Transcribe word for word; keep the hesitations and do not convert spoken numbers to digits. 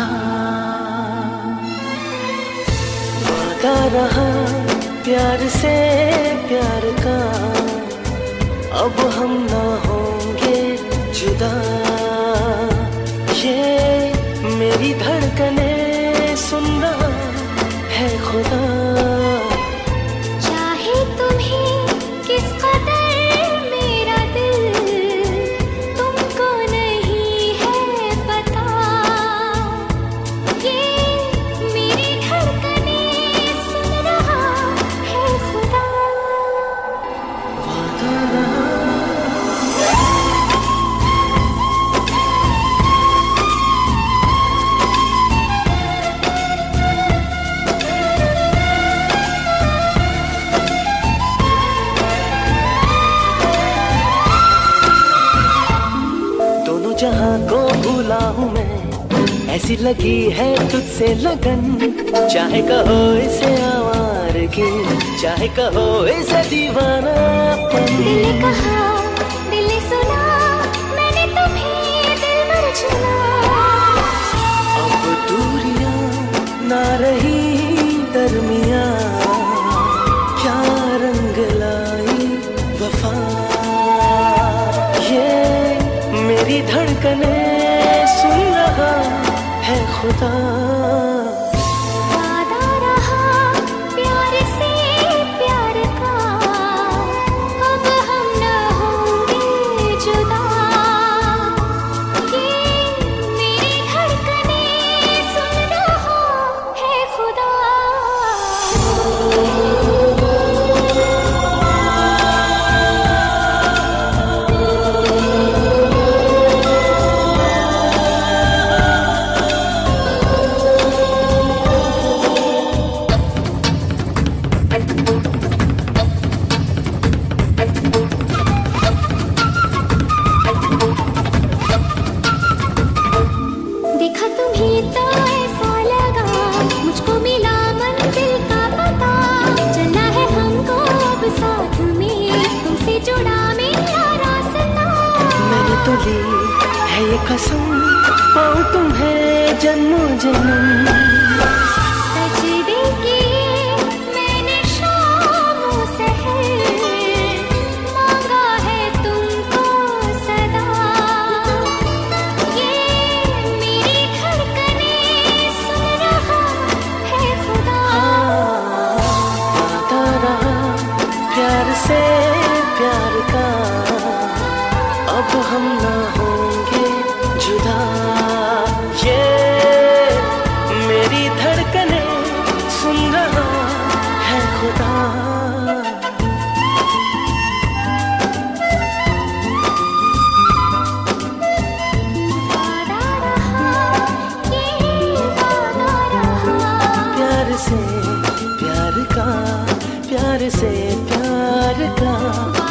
खुदा। वादा रहा प्यार से प्यार का, अब हम ना होंगे जुदा। ये मेरी धड़कने सुन रहा है खुदा। चाहे तुम्हें किस कदर मेरा दिल तुमको नहीं है पता। ये मेरी धड़कने सुन रहा है खुदा। वादा रहा जहां को भूला हूँ मैं, ऐसी लगी है तुझसे लगन। चाहे कहो इसे आवारगी, चाहे कहो इसे दीवानापन। दिल ने कहा दिल ने सुना, मैंने तुम्हें दिल भर चुना। अब दूरियां ना रही दरमियां, क्या रंग लाई वफा। ये मेरी धड़कने सुन रहा है खुदा। वादा रहा प्यार से प्यार का, अब हम न होंगे जुदा। ये मेरी धड़कने सुन रहा है खुदा। देखा तुम्हें तो ऐसा लगा, मुझको मिला मंजिल का पता। चलना है हमको अब साथ में, तुमसे जुड़ा मेरा रास्ता। मैंने तो ली है ये कसम, पाऊं तुम्हें जन्मों जन्म। सजदे किए मैंने शामों सहर, मांगा है तुमको सदा। ये मेरी धड़कने सुन रहा है खुदा। वादा रहा प्यार से प्यार का, अब हम ना होंगे जुदा। ये मेरी धड़कने सुन रहा है खुदा। वादा रहा ये वादा रहा। प्यार से प्यार का, प्यार से प्यार का।